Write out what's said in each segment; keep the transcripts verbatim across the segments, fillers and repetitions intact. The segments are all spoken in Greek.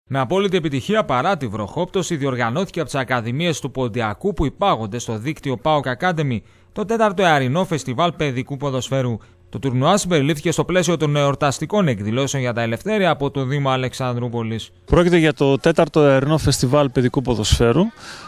Με απόλυτη επιτυχία παρά τη βροχόπτωση, διοργανώθηκε από τις ακαδημίες του Ποντιακού που υπάγονται στο δίκτυο ΠΑΟΚ Academy το τέταρτο εαρινό φεστιβάλ παιδικού ποδοσφαίρου. Το τουρνουά συμπεριλήφθηκε στο πλαίσιο των εορταστικών εκδηλώσεων για τα ελευθέρια από το Δήμο Αλεξανδρούπολης. Πρόκειται για το τέταρτο εαρινό φεστιβάλ παιδικού ποδοσφαίρου.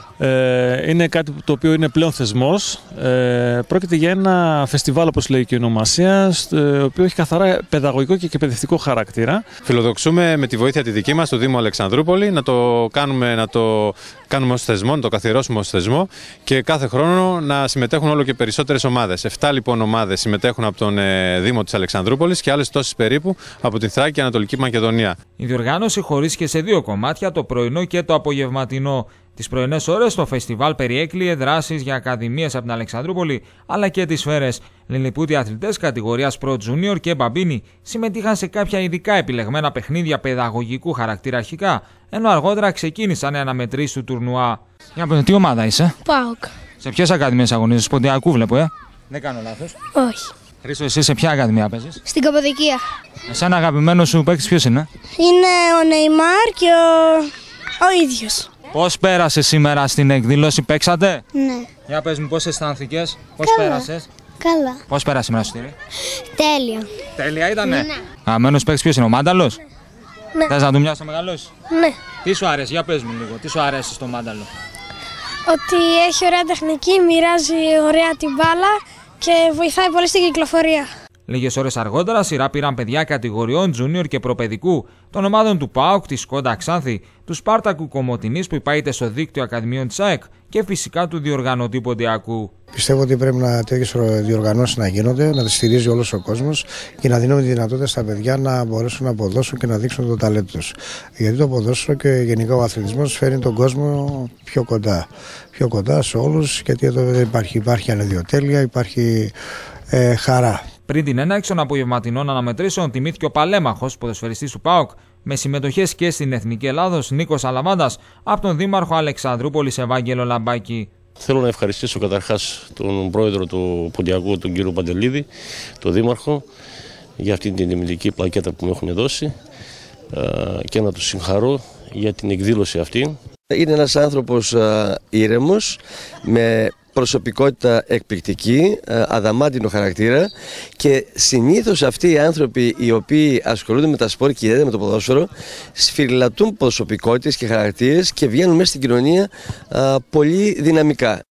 Ε, είναι κάτι το οποίο είναι πλέον θεσμός. Ε, πρόκειται για ένα φεστιβάλ, όπως λέει και η ονομασία, το οποίο έχει καθαρά παιδαγωγικό και εκπαιδευτικό χαρακτήρα. Φιλοδοξούμε με τη βοήθεια τη δική μας του Δήμου Αλεξανδρούπολη να το κάνουμε, να το κάνουμε ως θεσμό, να το καθιερώσουμε ως θεσμό και κάθε χρόνο να συμμετέχουν όλο και περισσότερες ομάδες. Εφτά λοιπόν ομάδες συμμετέχουν από τον ε, Δήμο της Αλεξανδρούπολης και άλλες τόσες περίπου από τη Θράκη και Ανατολική Μακεδονία. Η διοργάνωση χωρίστηκε σε δύο κομμάτια, το πρωινό και το απογευματινό. Τις πρωινές ώρες το φεστιβάλ περιέκλειε δράσεις για ακαδημίες από την Αλεξανδρούπολη αλλά και τις σφαίρες. Λιλιπούτοι αθλητές κατηγορίας Pro Junior και Μπαμπίνι συμμετείχαν σε κάποια ειδικά επιλεγμένα παιχνίδια παιδαγωγικού χαρακτήρα αρχικά, ενώ αργότερα ξεκίνησαν οι αναμετρήσεις του τουρνουά. Για πες, τι ομάδα είσαι? ΠΑΟΚ. Σε ποιες ακαδημίες αγωνίζεσαι? Ποντιακού βλέπω, ε? Δεν κάνω λάθος. Όχι. Χρήστο, εσύ σε ποια ακαδημία παίζεις? Στην Καπαδικία. Εσένα αγαπημένο σου παίκτης ποιος είναι? Είναι ο Νεϊμάρ και ο, ο ίδιος. Πώς πέρασε σήμερα στην εκδήλωση, παίξατε? Ναι. Για πες μου, πώς αισθάνθηκες, πώς Καλά. πέρασες? Καλά. Πώς πέρασε σήμερα στο στήρι? Τέλεια. Τέλεια ήτανε. Ναι. Αγαπημένος παίκτης ποιος είναι, ο Μάνταλος? Ναι. Θες να του μοιάσει να μεγαλώσει? Ναι. Τι σου αρέσει, για πες μου λίγο, τι σου αρέσει στο Μάνταλο? Ότι έχει ωραία τεχνική, μοιράζει ωραία την μπάλα και βοηθάει πολύ στην κυκλοφορία. Λίγες ώρες αργότερα, σειρά πήραν παιδιά κατηγοριών junior και προπαιδικού των ομάδων του ΠΑΟΚ, της Σκόντα Ξάνθη, του Σπάρτακου Κομοτηνής που υπάγεται στο δίκτυο Ακαδημιών της ΑΕΚ και φυσικά του διοργανωτή Ποντιακού. Πιστεύω ότι πρέπει να τέτοιες διοργανώσεις να γίνονται, να τις στηρίζει όλος ο κόσμος και να δίνουμε τη δυνατότητα στα παιδιά να μπορέσουν να αποδώσουν και να δείξουν το ταλέντο τους. Γιατί το ποδόσφαιρο και γενικά ο αθλητισμός φέρνει τον κόσμο πιο κοντά. Πιο κοντά σε όλους, γιατί εδώ υπάρχει, υπάρχει ανεδιοτέλεια, υπάρχει ε, χαρά. Πριν την έναρξη των απογευματινών αναμετρήσεων, τιμήθηκε ο παλέμαχος ποδοσφαιριστής του ΠΑΟΚ με συμμετοχές και στην Εθνική Ελλάδος Νίκος Αλαβάντας από τον Δήμαρχο Αλεξανδρούπολης Ευάγγελο Λαμπάκη. Θέλω να ευχαριστήσω καταρχάς τον πρόεδρο του Ποντιακού, τον κύριο Παντελίδη, τον Δήμαρχο, για αυτή την τιμητική πλακέτα που μου έχουν δώσει και να τους συγχαρώ για την εκδήλωση αυτή. Είναι ένας άνθρωπος ήρεμος, με προσωπικότητα εκπληκτική, αδαμάντινο χαρακτήρα και συνήθως αυτοί οι άνθρωποι οι οποίοι ασχολούνται με τα σπορ και ιδιαίτερα με το ποδόσφαιρο σφυριλατούν προσωπικότητες και χαρακτήρες και βγαίνουν μέσα στην κοινωνία α, πολύ δυναμικά.